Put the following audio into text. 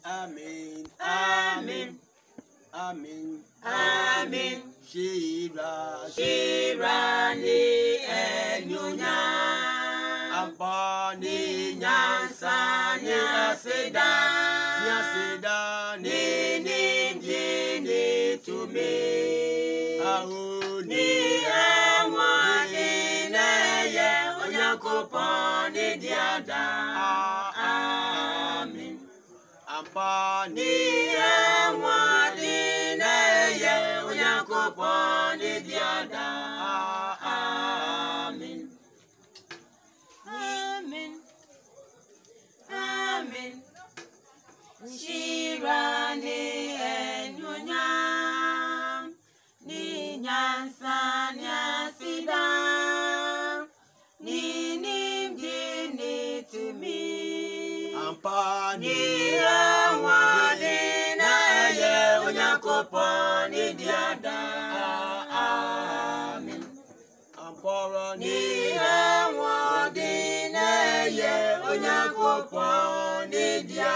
Amen. Amen. Amen. Amen. Shira ni enyunya. Ampani nyansa ni aseda ni to me. Ahuni amwani neye onyakopani diada. Amen. Ampani amwani neye onyakopani diada. Amen. Amen. Amen. Shira ni enyunya. Ni nyansa ni asida. Ni nimjini to me. Ampani amwani neye onyakopani diada. Amen. Ampani amwani neye onyakopani diada.